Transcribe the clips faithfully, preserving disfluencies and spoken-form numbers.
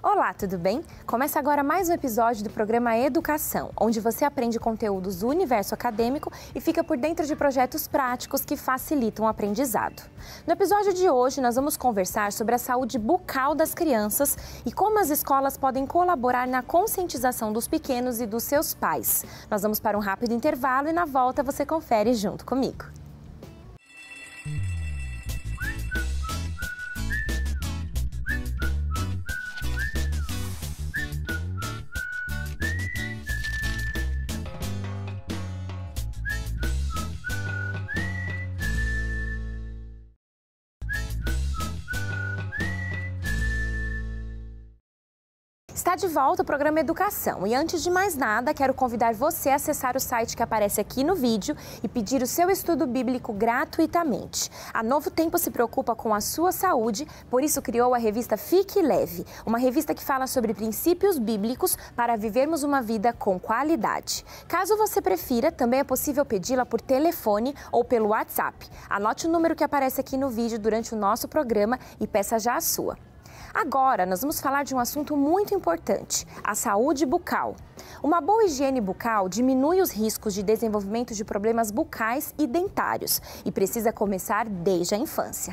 Olá, tudo bem? Começa agora mais um episódio do programa Educação, onde você aprende conteúdos do universo acadêmico e fica por dentro de projetos práticos que facilitam o aprendizado. No episódio de hoje, nós vamos conversar sobre a saúde bucal das crianças e como as escolas podem colaborar na conscientização dos pequenos e dos seus pais. Nós vamos para um rápido intervalo e na volta você confere junto comigo. Está de volta o programa Educação e antes de mais nada, quero convidar você a acessar o site que aparece aqui no vídeo e pedir o seu estudo bíblico gratuitamente. A Novo Tempo se preocupa com a sua saúde, por isso criou a revista Fique Leve, uma revista que fala sobre princípios bíblicos para vivermos uma vida com qualidade. Caso você prefira, também é possível pedi-la por telefone ou pelo WhatsApp. Anote o número que aparece aqui no vídeo durante o nosso programa e peça já a sua. Agora, nós vamos falar de um assunto muito importante, a saúde bucal. Uma boa higiene bucal diminui os riscos de desenvolvimento de problemas bucais e dentários e precisa começar desde a infância.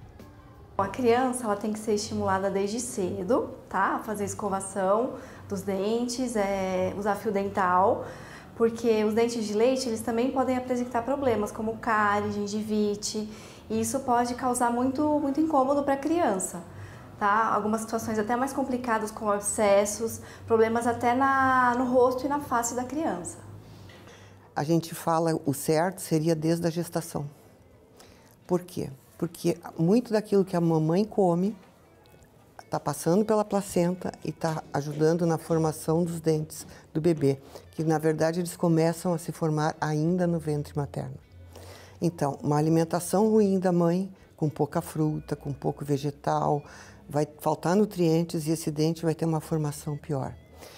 A criança ela tem que ser estimulada desde cedo, tá? A fazer escovação dos dentes, é, usar fio dental, porque os dentes de leite eles também podem apresentar problemas como cárie, gengivite, e isso pode causar muito, muito incômodo para a criança. Tá? Algumas situações até mais complicadas com abscessos, problemas até na, no rosto e na face da criança. A gente fala o certo seria desde a gestação. Por quê? Porque muito daquilo que a mamãe come está passando pela placenta e está ajudando na formação dos dentes do bebê, que na verdade eles começam a se formar ainda no ventre materno. Então, uma alimentação ruim da mãe, com pouca fruta, com pouco vegetal, vai faltar nutrientes e esse dente vai ter uma formação pior.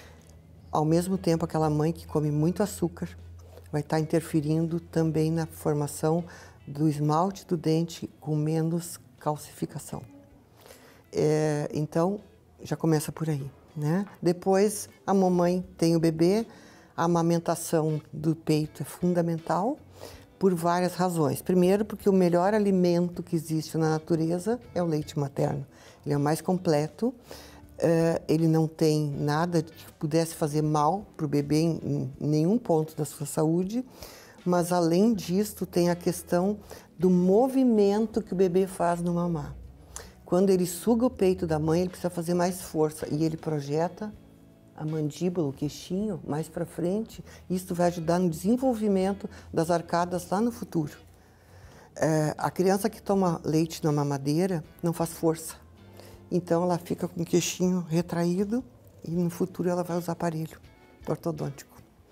Ao mesmo tempo, aquela mãe que come muito açúcar vai estar interferindo também na formação do esmalte do dente com menos calcificação. É, então, já começa por aí, né? Depois, a mamãe tem o bebê, a amamentação do peito é fundamental, por várias razões. Primeiro, porque o melhor alimento que existe na natureza é o leite materno. Ele é o mais completo, uh, ele não tem nada que pudesse fazer mal para o bebê em, em nenhum ponto da sua saúde, mas além disso tem a questão do movimento que o bebê faz no mamar. Quando ele suga o peito da mãe, ele precisa fazer mais força e ele projeta a mandíbula, o queixinho, mais para frente, isso vai ajudar no desenvolvimento das arcadas lá no futuro. É, a criança que toma leite na mamadeira não faz força, então ela fica com o queixinho retraído e no futuro ela vai usar aparelho ortodôntico.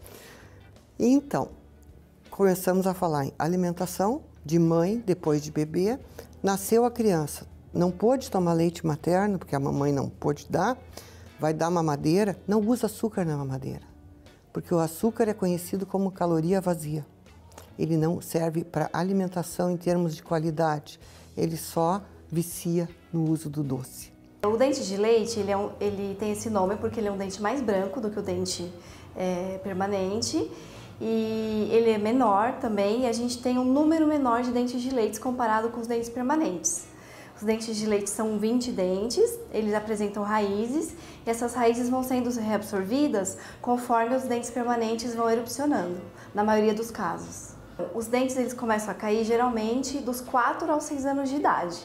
Então, começamos a falar em alimentação de mãe, depois de bebê, nasceu a criança, não pôde tomar leite materno, porque a mamãe não pôde dar, vai dar mamadeira, não usa açúcar na mamadeira, porque o açúcar é conhecido como caloria vazia. Ele não serve para alimentação em termos de qualidade, ele só vicia no uso do doce. O dente de leite, ele, é um, ele tem esse nome porque ele é um dente mais branco do que o dente é, permanente e ele é menor também e a gente tem um número menor de dentes de leite comparado com os dentes permanentes. Os dentes de leite são vinte dentes, eles apresentam raízes e essas raízes vão sendo reabsorvidas conforme os dentes permanentes vão erupcionando, na maioria dos casos. Os dentes eles começam a cair geralmente dos quatro aos seis anos de idade.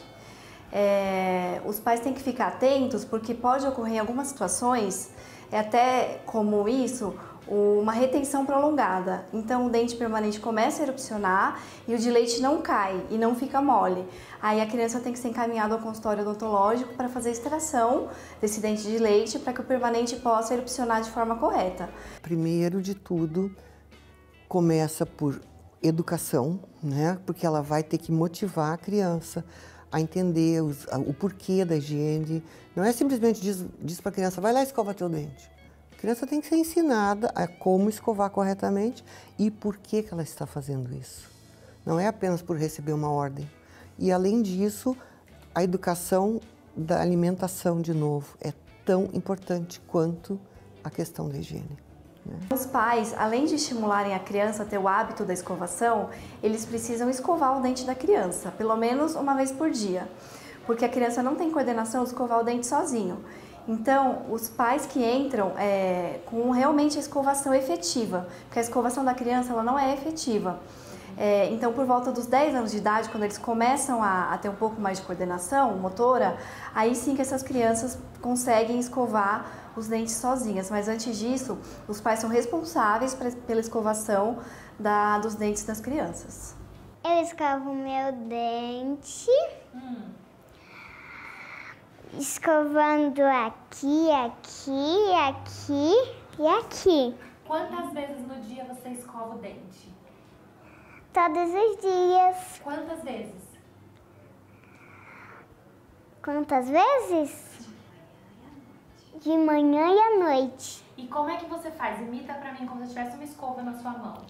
É, os pais têm que ficar atentos porque pode ocorrer em algumas situações, é até comum isso, uma retenção prolongada. Então o dente permanente começa a erupcionar e o de leite não cai e não fica mole. Aí a criança tem que ser encaminhada ao consultório odontológico para fazer a extração desse dente de leite para que o permanente possa erupcionar de forma correta. Primeiro de tudo, começa por educação, né? Porque ela vai ter que motivar a criança a entender os, a, o porquê da higiene. Não é simplesmente diz, diz para a criança, vai lá e escova teu dente. A criança tem que ser ensinada a como escovar corretamente e por que que ela está fazendo isso. Não é apenas por receber uma ordem. E além disso, a educação da alimentação, de novo, é tão importante quanto a questão da higiene. Os pais, além de estimularem a criança a ter o hábito da escovação, eles precisam escovar o dente da criança, pelo menos uma vez por dia, porque a criança não tem coordenação de escovar o dente sozinho. Então, os pais que entram é, com realmente a escovação efetiva, porque a escovação da criança ela não é efetiva. É, então, por volta dos dez anos de idade, quando eles começam a, a ter um pouco mais de coordenação motora, aí sim que essas crianças conseguem escovar os dentes sozinhas. Mas antes disso, os pais são responsáveis pra, pela escovação da, dos dentes das crianças. Eu escovo meu dente, hum. escovando aqui, aqui, aqui e aqui. Quantas vezes no dia você escova o dente? Todos os dias. Quantas vezes? Quantas vezes? De manhã e à noite. E como é que você faz? Imita pra mim como se tivesse uma escova na sua mão.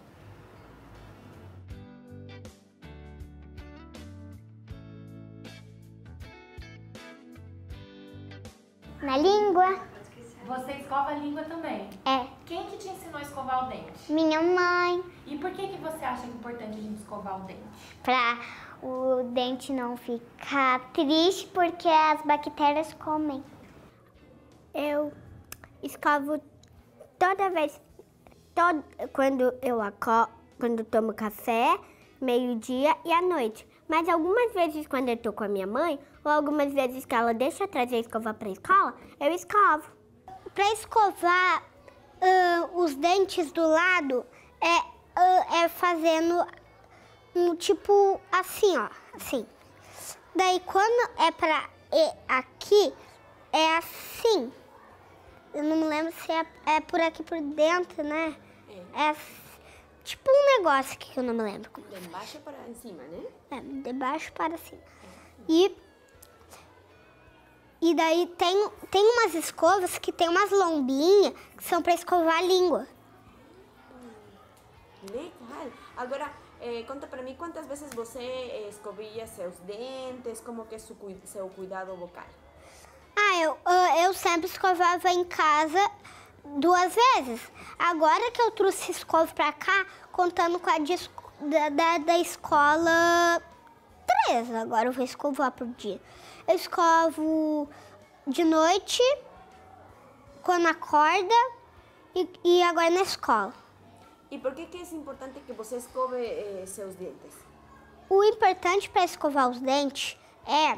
Na língua. Você escova a língua também? É. Quem que te ensinou a escovar o dente? Minha mãe. E por que que você acha importante a gente escovar o dente? Pra o dente não ficar triste, porque as bactérias comem. Eu escovo toda vez, todo, quando eu acordo, quando tomo café, meio-dia e à noite. Mas algumas vezes quando eu tô com a minha mãe, ou algumas vezes que ela deixa eu trazer a escova pra escola, eu escovo. Pra escovar uh, os dentes do lado, é, uh, é fazendo um tipo assim, ó, assim. Daí quando é pra ir aqui, é assim. Eu não me lembro se é, é por aqui por dentro, né? É. É tipo um negócio aqui que eu não me lembro. Como de baixo para cima, né? É, de baixo para cima. E, e daí tem, tem umas escovas que tem umas lombinhas que são para escovar a língua. Legal. Agora, eh, conta para mim quantas vezes você eh, escovia seus dentes, como que é seu, seu cuidado bucal? Ah, eu, eu sempre escovava em casa duas vezes. Agora que eu trouxe escova pra cá, contando com a de, da, da, da escola, três. Agora eu vou escovar por dia. Eu escovo de noite, quando acorda, e, e agora na escola. E por que que é importante que você escove eh, seus dentes? O importante para escovar os dentes é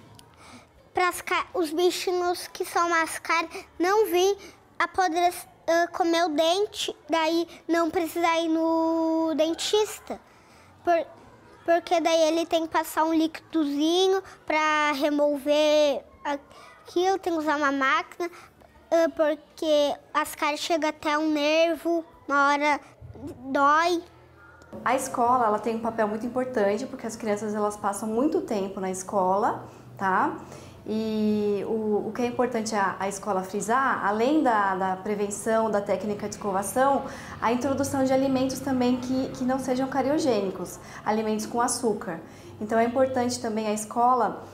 para os bichinhos que são mais caros não vir apodrecer, uh, comer o dente, daí não precisar ir no dentista. Por, porque daí ele tem que passar um líquidozinho para remover aquilo, tem que usar uma máquina, uh, porque as caras chegam até um nervo, uma hora dói. A escola ela tem um papel muito importante, porque as crianças elas passam muito tempo na escola, tá? E o, o que é importante a, a escola frisar, além da, da prevenção, da técnica de escovação, a introdução de alimentos também que, que não sejam cariogênicos, alimentos com açúcar. Então é importante também a escola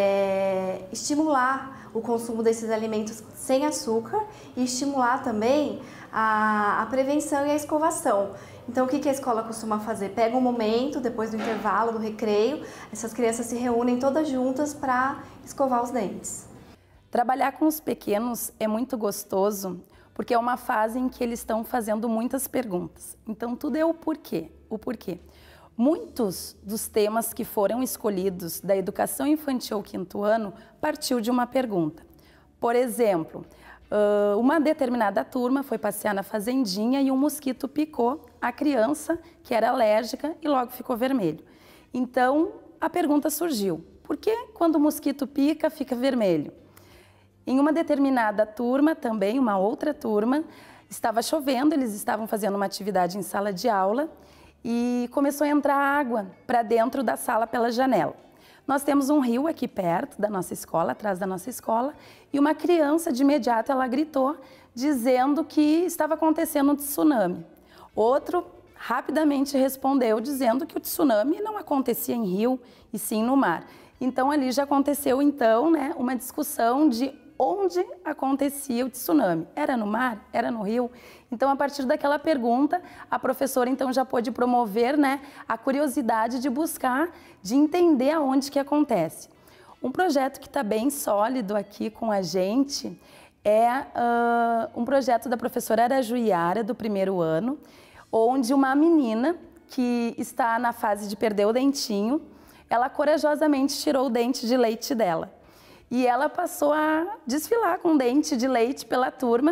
é, estimular o consumo desses alimentos sem açúcar e estimular também a, a prevenção e a escovação. Então, o que, que a escola costuma fazer? Pega um momento, depois do intervalo, do recreio, essas crianças se reúnem todas juntas para escovar os dentes. Trabalhar com os pequenos é muito gostoso, porque é uma fase em que eles estão fazendo muitas perguntas. Então, tudo é o porquê, o porquê. Muitos dos temas que foram escolhidos da educação infantil quinto ano partiu de uma pergunta. Por exemplo, uma determinada turma foi passear na fazendinha e um mosquito picou a criança, que era alérgica, e logo ficou vermelho. Então, a pergunta surgiu: por que quando o mosquito pica, fica vermelho? Em uma determinada turma, também uma outra turma, estava chovendo, eles estavam fazendo uma atividade em sala de aula e começou a entrar água para dentro da sala pela janela. Nós temos um rio aqui perto da nossa escola, atrás da nossa escola, e uma criança, de imediato, ela gritou, dizendo que estava acontecendo um tsunami. Outro rapidamente respondeu, dizendo que o tsunami não acontecia em rio, e sim no mar. Então, ali já aconteceu, então, né, uma discussão de onde acontecia o tsunami. Era no mar? Era no rio? Então, a partir daquela pergunta, a professora então já pôde promover, né, a curiosidade de buscar, de entender aonde que acontece. Um projeto que está bem sólido aqui com a gente é uh, um projeto da professora Arajuiara, do primeiro ano, onde uma menina que está na fase de perder o dentinho, ela corajosamente tirou o dente de leite dela. E ela passou a desfilar com dente de leite pela turma.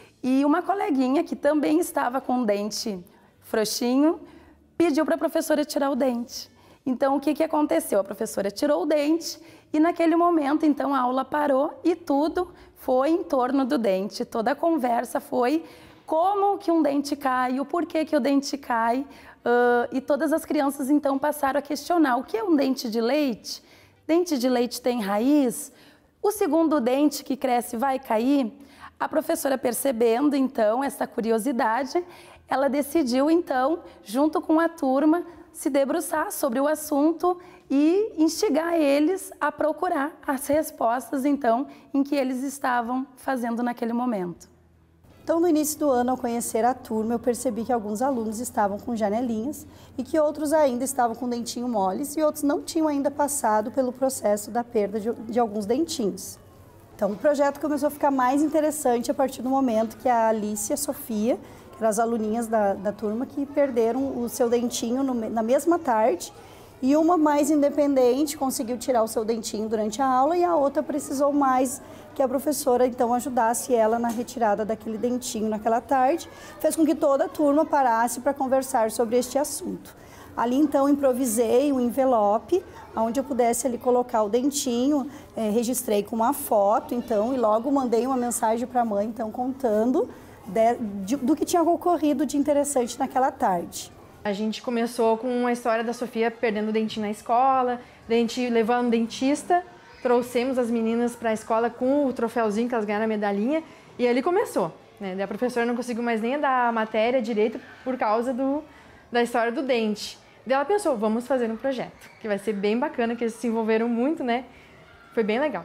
E uma coleguinha que também estava com o dente frouxinho pediu para a professora tirar o dente. Então, o que, que aconteceu? A professora tirou o dente e naquele momento, então, a aula parou e tudo foi em torno do dente. Toda a conversa foi como que um dente cai, o porquê que o dente cai. Uh, e todas as crianças, então, passaram a questionar o que é um dente de leite? Dente de leite tem raiz? O segundo dente que cresce vai cair? A professora, percebendo, então, essa curiosidade, ela decidiu, então, junto com a turma, se debruçar sobre o assunto e instigar eles a procurar as respostas, então, em que eles estavam fazendo naquele momento. Então, no início do ano, ao conhecer a turma, eu percebi que alguns alunos estavam com janelinhas e que outros ainda estavam com dentinho moles e outros não tinham ainda passado pelo processo da perda de, de alguns dentinhos. Então, o projeto começou a ficar mais interessante a partir do momento que a Alice e a Sofia, que eram as aluninhas da, da turma, que perderam o seu dentinho no, na mesma tarde, e uma mais independente conseguiu tirar o seu dentinho durante a aula e a outra precisou mais que a professora então ajudasse ela na retirada daquele dentinho naquela tarde, fez com que toda a turma parasse para conversar sobre este assunto. Ali então improvisei um envelope onde eu pudesse ali colocar o dentinho, eh, registrei com uma foto então e logo mandei uma mensagem para a mãe então contando de, de, do que tinha ocorrido de interessante naquela tarde. A gente começou com a história da Sofia perdendo o dentinho na escola, dente, levando o dentista, trouxemos as meninas para a escola com o troféuzinho que elas ganharam a medalhinha e ali começou. Né? Daí a professora não conseguiu mais nem dar a matéria direito por causa do, da história do dente. Daí ela pensou, vamos fazer um projeto, que vai ser bem bacana, que eles se envolveram muito, né? Foi bem legal.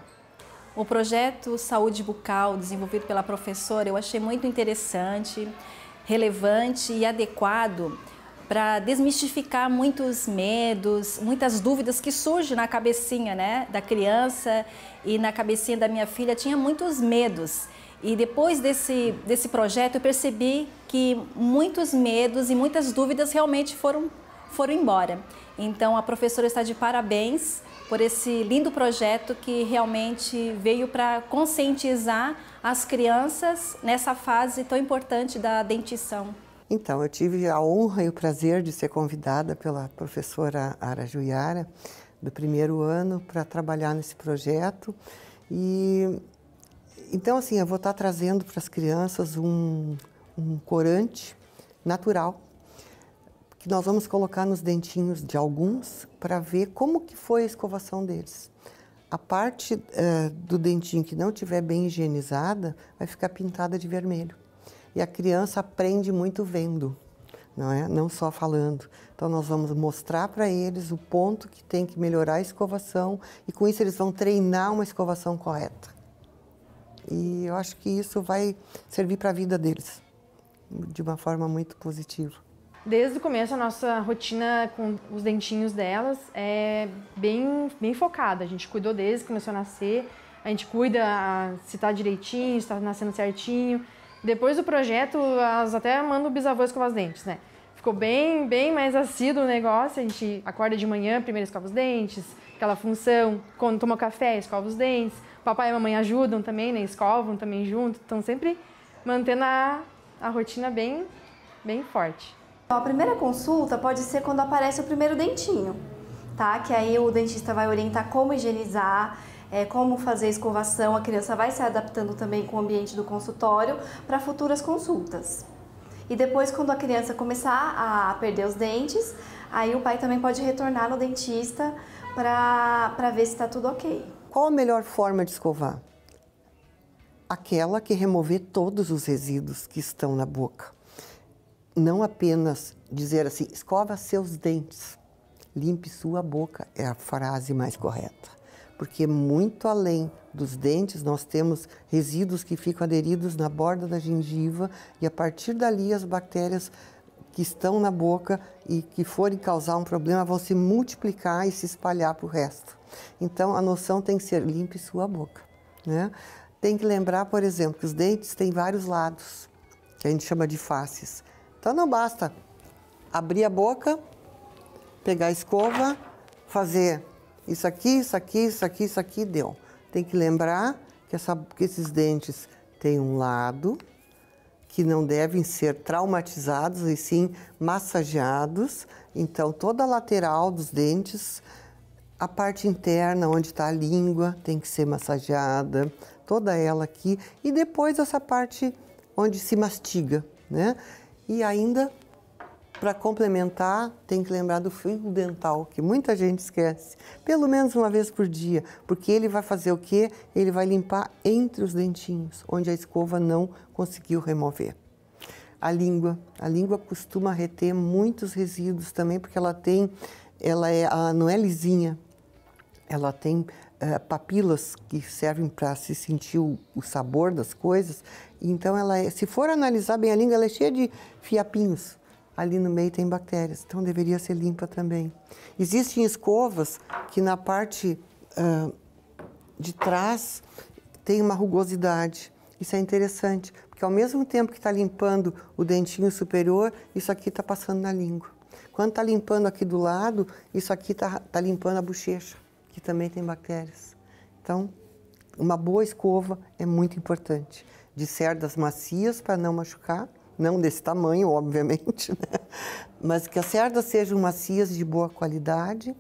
O projeto Saúde Bucal, desenvolvido pela professora, eu achei muito interessante, relevante e adequado para desmistificar muitos medos, muitas dúvidas que surgem na cabecinha, né, da criança e na cabecinha da minha filha, tinha muitos medos. E depois desse, desse projeto eu percebi que muitos medos e muitas dúvidas realmente foram, foram embora. Então a professora está de parabéns por esse lindo projeto que realmente veio para conscientizar as crianças nessa fase tão importante da dentição. Então, eu tive a honra e o prazer de ser convidada pela professora Arajuiara, do primeiro ano, para trabalhar nesse projeto. E, então, assim, eu vou estar trazendo para as crianças um, um corante natural, que nós vamos colocar nos dentinhos de alguns, para ver como que foi a escovação deles. A parte uh, do dentinho que não estiver bem higienizada, vai ficar pintada de vermelho. E a criança aprende muito vendo, não é? Não só falando. Então, nós vamos mostrar para eles o ponto que tem que melhorar a escovação e, com isso, eles vão treinar uma escovação correta. E eu acho que isso vai servir para a vida deles de uma forma muito positiva. Desde o começo, a nossa rotina com os dentinhos delas é bem, bem focada. A gente cuidou desde que começou a nascer, a gente cuida se está direitinho, se está nascendo certinho. Depois do projeto, elas até mandam o bisavô escovar os dentes, né? Ficou bem, bem mais assíduo o negócio. A gente acorda de manhã, primeiro escova os dentes, aquela função, quando toma café, escova os dentes. Papai e mamãe ajudam também, né? Escovam também junto. Estão sempre mantendo a, a rotina bem, bem forte. A primeira consulta pode ser quando aparece o primeiro dentinho, tá? Que aí o dentista vai orientar como higienizar, É, como fazer a escovação, a criança vai se adaptando também com o ambiente do consultório para futuras consultas. E depois, quando a criança começar a perder os dentes, aí o pai também pode retornar no dentista para ver se está tudo ok. Qual a melhor forma de escovar? Aquela que remover todos os resíduos que estão na boca. Não apenas dizer assim, escova seus dentes, limpe sua boca, é a frase mais correta. porque muito além dos dentes nós temos resíduos que ficam aderidos na borda da gengiva e a partir dali as bactérias que estão na boca e que forem causar um problema vão se multiplicar e se espalhar para o resto. Então a noção tem que ser limpe sua boca, né? Tem que lembrar, por exemplo, que os dentes têm vários lados, que a gente chama de faces. Então não basta abrir a boca, pegar a escova, fazer isso aqui, isso aqui, isso aqui, isso aqui, deu. Tem que lembrar que, essa, que esses dentes têm um lado, que não devem ser traumatizados e sim massageados. Então toda a lateral dos dentes, a parte interna onde está a língua tem que ser massageada, toda ela aqui. E depois essa parte onde se mastiga, né? E ainda, para complementar, tem que lembrar do fio dental, que muita gente esquece, pelo menos uma vez por dia, porque ele vai fazer o quê? Ele vai limpar entre os dentinhos, onde a escova não conseguiu remover. A língua, a língua costuma reter muitos resíduos também, porque ela tem, ela é, ela não é lisinha, ela tem uh, papilas que servem para se sentir o, o sabor das coisas. Então, ela é, se for analisar bem a língua, ela é cheia de fiapinhos. Ali no meio tem bactérias, então deveria ser limpa também. Existem escovas que na parte uh, de trás tem uma rugosidade. Isso é interessante, porque ao mesmo tempo que está limpando o dentinho superior, isso aqui está passando na língua. Quando está limpando aqui do lado, isso aqui está tá limpando a bochecha, que também tem bactérias. Então, uma boa escova é muito importante. De cerdas macias para não machucar, não desse tamanho, obviamente, né? Mas que as cerdas sejam macias de boa qualidade,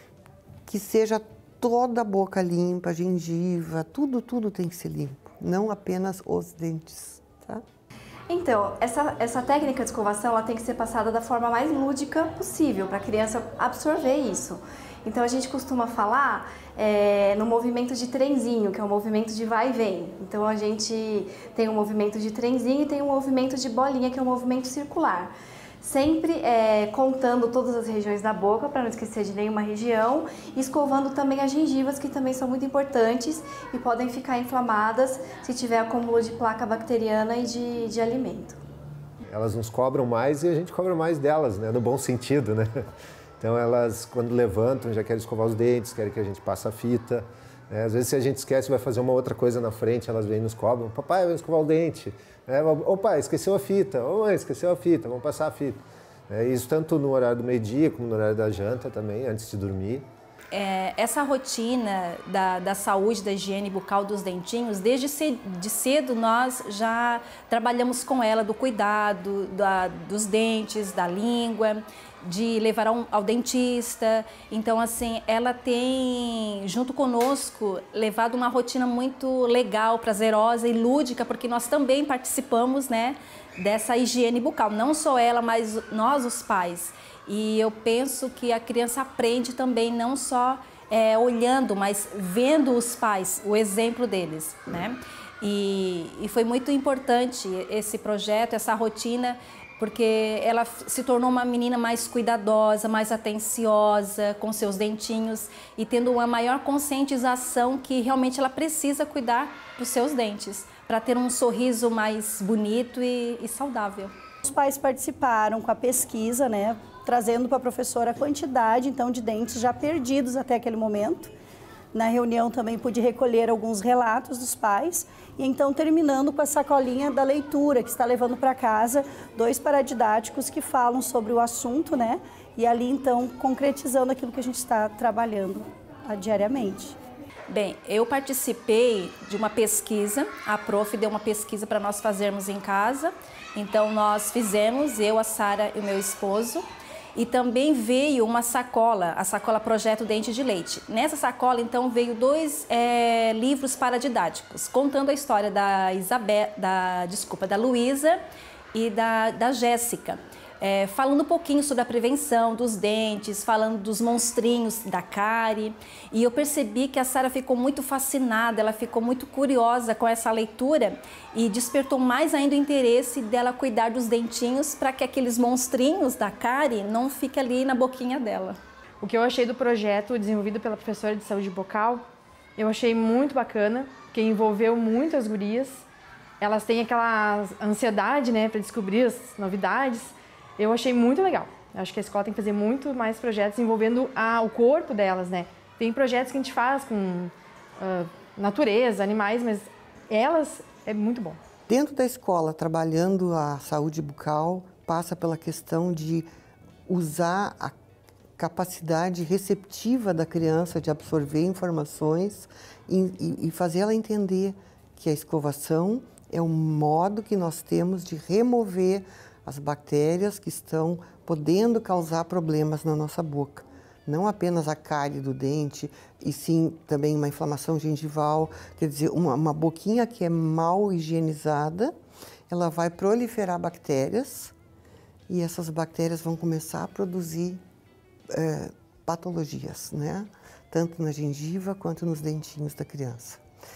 que seja toda a boca limpa, gengiva, tudo, tudo tem que ser limpo, não apenas os dentes, tá? Então, essa, essa técnica de escovação ela tem que ser passada da forma mais lúdica possível, para a criança absorver isso. Então, a gente costuma falar é, no movimento de trenzinho, que é um movimento de vai e vem. Então, a gente tem um movimento de trenzinho e tem um movimento de bolinha, que é um movimento circular. Sempre é, contando todas as regiões da boca, para não esquecer de nenhuma região, e escovando também as gengivas, que também são muito importantes e podem ficar inflamadas se tiver acúmulo de placa bacteriana e de, de alimento. Elas nos cobram mais e a gente cobra mais delas, né? No bom sentido, né? Então elas, quando levantam, já querem escovar os dentes, querem que a gente passe a fita. Né? Às vezes, se a gente esquece, vai fazer uma outra coisa na frente, elas vêm e nos cobram. Papai, vai escovar o dente. É, ô pai, esqueceu a fita. Ô mãe, esqueceu a fita, vamos passar a fita. É, isso tanto no horário do meio-dia, como no horário da janta também, antes de dormir. É, essa rotina da, da saúde, da higiene bucal dos dentinhos, desde cedo, de cedo nós já trabalhamos com ela, do cuidado da, dos dentes, da língua, de levar ao, ao dentista. Então, assim, ela tem, junto conosco, levado uma rotina muito legal, prazerosa e lúdica, porque nós também participamos, né, dessa higiene bucal. Não só ela, mas nós, os pais. E eu penso que a criança aprende também, não só é, olhando, mas vendo os pais, o exemplo deles, né? E, e foi muito importante esse projeto, essa rotina, porque ela se tornou uma menina mais cuidadosa, mais atenciosa com seus dentinhos e tendo uma maior conscientização que realmente ela precisa cuidar dos seus dentes para ter um sorriso mais bonito e, e saudável. Os pais participaram com a pesquisa, né, trazendo para a professora a quantidade então de dentes já perdidos até aquele momento. Na reunião também pude recolher alguns relatos dos pais e então terminando com a sacolinha da leitura, que está levando para casa dois paradidáticos que falam sobre o assunto, né? E ali então concretizando aquilo que a gente está trabalhando diariamente. Bem, eu participei de uma pesquisa, a prof deu uma pesquisa para nós fazermos em casa, então nós fizemos, eu, a Sara e o meu esposo, e também veio uma sacola, a sacola Projeto Dente de Leite. Nessa sacola, então, veio dois é, livros paradidáticos, contando a história da Isabel, da, desculpa, da Luísa e da, da Jéssica. É, falando um pouquinho sobre a prevenção dos dentes, falando dos monstrinhos da cárie. E eu percebi que a Sara ficou muito fascinada, ela ficou muito curiosa com essa leitura e despertou mais ainda o interesse dela cuidar dos dentinhos para que aqueles monstrinhos da cárie não fiquem ali na boquinha dela. O que eu achei do projeto desenvolvido pela professora de saúde bucal Eu achei muito bacana, porque envolveu muitas gurias. Elas têm aquela ansiedade, né, para descobrir as novidades. Eu achei muito legal. Eu acho que a escola tem que fazer muito mais projetos envolvendo a, o corpo delas, né. Tem projetos que a gente faz com uh, natureza, animais, mas elas é muito bom. Dentro da escola, trabalhando a saúde bucal, passa pela questão de usar a capacidade receptiva da criança de absorver informações e, e, e fazer ela entender que a escovação é um modo que nós temos de remover as bactérias que estão podendo causar problemas na nossa boca. Não apenas a cárie do dente, e sim também uma inflamação gengival, quer dizer, uma, uma boquinha que é mal higienizada, ela vai proliferar bactérias e essas bactérias vão começar a produzir é, patologias, né? Tanto na gengiva quanto nos dentinhos da criança.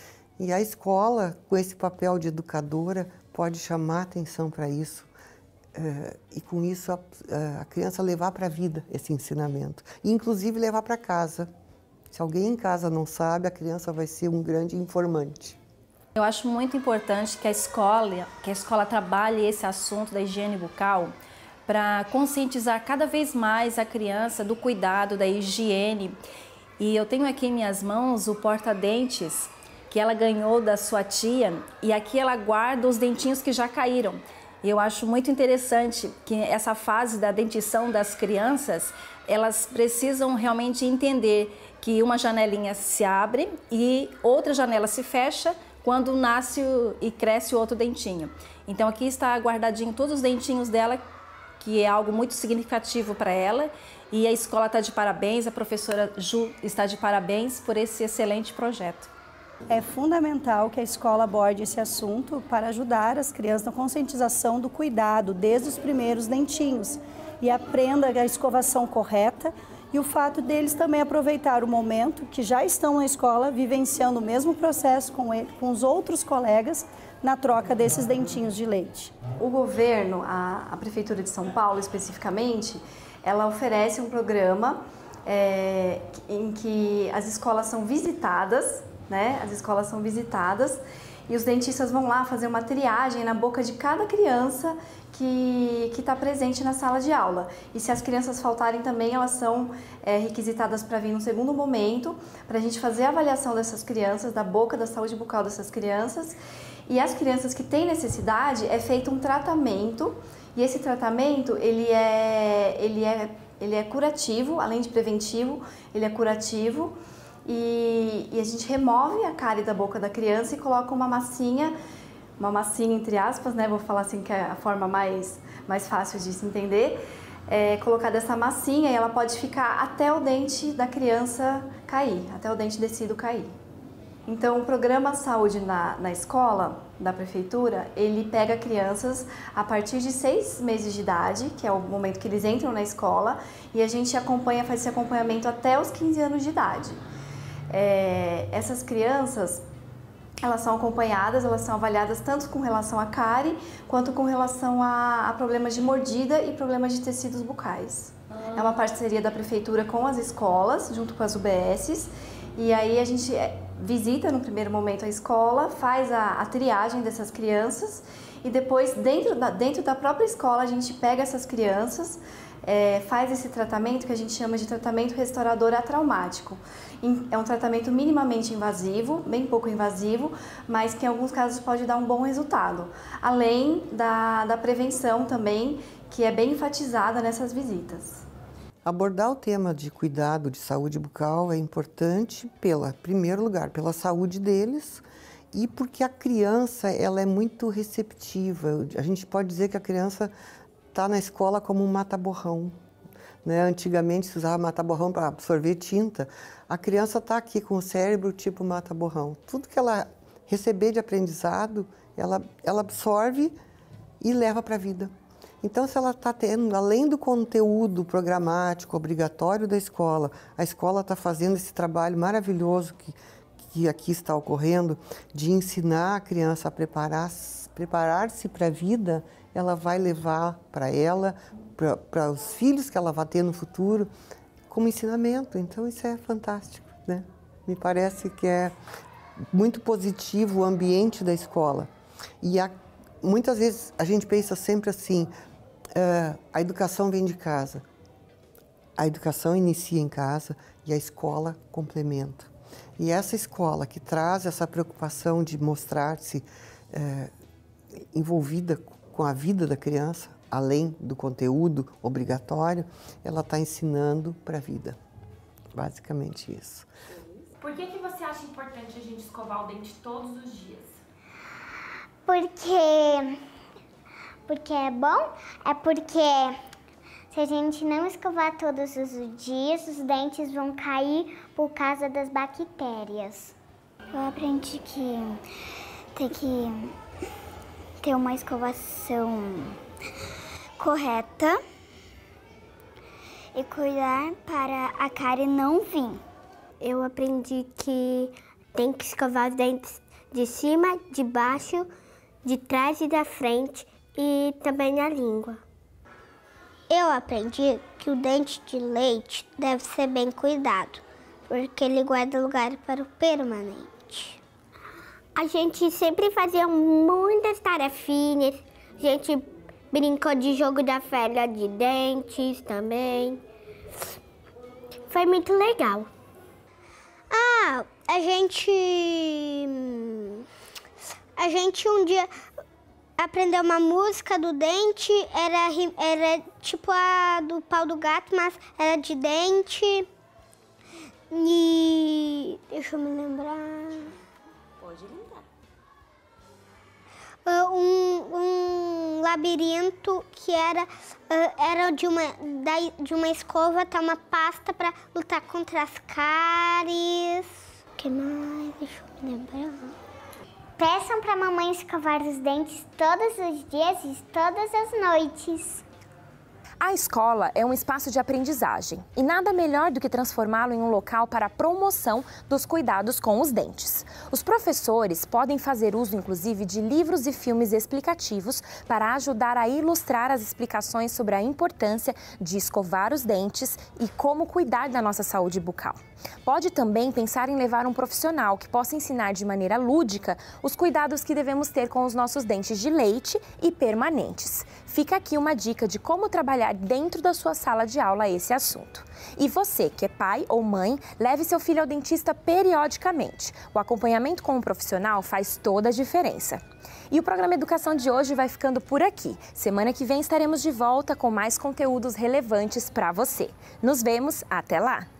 E a escola, com esse papel de educadora, pode chamar atenção para isso, Uh, e com isso a, a criança levar para a vida esse ensinamento, e inclusive levar para casa. Se alguém em casa não sabe, a criança vai ser um grande informante. Eu acho muito importante que a escola, que a escola trabalhe esse assunto da higiene bucal para conscientizar cada vez mais a criança do cuidado, da higiene. E eu tenho aqui em minhas mãos o porta-dentes que ela ganhou da sua tia, e aqui ela guarda os dentinhos que já caíram. E eu acho muito interessante que essa fase da dentição das crianças, elas precisam realmente entender que uma janelinha se abre e outra janela se fecha quando nasce e cresce o outro dentinho. Então aqui está guardadinho todos os dentinhos dela, que é algo muito significativo para ela. E a escola está de parabéns, a professora Ju está de parabéns por esse excelente projeto. É fundamental que a escola aborde esse assunto para ajudar as crianças na conscientização do cuidado desde os primeiros dentinhos e aprenda a escovação correta, e o fato deles também aproveitar o momento que já estão na escola vivenciando o mesmo processo com, ele, com os outros colegas na troca desses dentinhos de leite. O governo, a, a Prefeitura de São Paulo especificamente, ela oferece um programa é, em que as escolas são visitadas, né? As escolas são visitadas e os dentistas vão lá fazer uma triagem na boca de cada criança que está presente na sala de aula. E se as crianças faltarem também, elas são é, requisitadas para vir no segundo momento, para a gente fazer a avaliação dessas crianças, da boca, da saúde bucal dessas crianças. E as crianças que têm necessidade, é feito um tratamento, e esse tratamento ele é, ele é, ele é curativo, além de preventivo, ele é curativo. E, e a gente remove a cárie da boca da criança e coloca uma massinha, uma massinha entre aspas, né? Vou falar assim que é a forma mais, mais fácil de se entender. É, colocar dessa massinha e ela pode ficar até o dente da criança cair, até o dente descido cair. Então, o programa Saúde na, na Escola da Prefeitura, ele pega crianças a partir de seis meses de idade, que é o momento que eles entram na escola, e a gente acompanha, faz esse acompanhamento até os quinze anos de idade. É, essas crianças, elas são acompanhadas, elas são avaliadas tanto com relação à cárie, quanto com relação a, a problemas de mordida e problemas de tecidos bucais. É uma parceria da Prefeitura com as escolas, junto com as U B Ss, e aí a gente visita no primeiro momento a escola, faz a, a triagem dessas crianças, e depois dentro da, dentro da própria escola a gente pega essas crianças, é, faz esse tratamento que a gente chama de tratamento restaurador atraumático. É um tratamento minimamente invasivo, bem pouco invasivo, mas que em alguns casos pode dar um bom resultado. Além da, da prevenção também, que é bem enfatizada nessas visitas. Abordar o tema de cuidado de saúde bucal é importante, pela, em primeiro lugar, pela saúde deles e porque a criança ela é muito receptiva. A gente pode dizer que a criança está na escola como um mata-borrão. Né? Antigamente se usava mata-borrão para absorver tinta. A criança está aqui com o cérebro tipo mata-borrão. Tudo que ela receber de aprendizado, ela, ela absorve e leva para a vida. Então, se ela está tendo, além do conteúdo programático obrigatório da escola, a escola está fazendo esse trabalho maravilhoso que, que aqui está ocorrendo, de ensinar a criança a preparar-se preparar-se para a vida, ela vai levar para ela, para os filhos que ela vai ter no futuro, como ensinamento. Então, isso é fantástico, né? Me parece que é muito positivo o ambiente da escola. E a, muitas vezes a gente pensa sempre assim, uh, a educação vem de casa. A educação inicia em casa e a escola complementa. E essa escola que traz essa preocupação de mostrar-se uh, envolvida com a vida da criança, além do conteúdo obrigatório, ela está ensinando para a vida. Basicamente isso. Por que que você acha importante a gente escovar o dente todos os dias? Porque... Porque é bom? É porque se a gente não escovar todos os dias, os dentes vão cair por causa das bactérias. Eu aprendi que tem que ter uma escovação correta e cuidar para a cárie não vir. Eu aprendi que tem que escovar os dentes de cima, de baixo, de trás e da frente e também na língua. Eu aprendi que o dente de leite deve ser bem cuidado, porque ele guarda lugar para o permanente. A gente sempre fazia muitas tarefinhas, a gente brincou de jogo da velha de dentes também. Foi muito legal. Ah, a gente... A gente um dia aprendeu uma música do dente, era, era tipo a do pau do gato, mas era de dente. E... deixa eu me lembrar... Pode lembrar. Um, um labirinto que era, era de, uma, de uma escova até uma pasta para lutar contra as cáries. O que mais? Deixa eu me lembrar. Peçam para a mamãe escovar os dentes todos os dias e todas as noites. A escola é um espaço de aprendizagem e nada melhor do que transformá-lo em um local para a promoção dos cuidados com os dentes. Os professores podem fazer uso, inclusive, de livros e filmes explicativos para ajudar a ilustrar as explicações sobre a importância de escovar os dentes e como cuidar da nossa saúde bucal. Pode também pensar em levar um profissional que possa ensinar de maneira lúdica os cuidados que devemos ter com os nossos dentes de leite e permanentes. Fica aqui uma dica de como trabalhar dentro da sua sala de aula esse assunto. E você, que é pai ou mãe, leve seu filho ao dentista periodicamente. O acompanhamento com um profissional faz toda a diferença. E o programa Educação de hoje vai ficando por aqui. Semana que vem estaremos de volta com mais conteúdos relevantes para você. Nos vemos, até lá!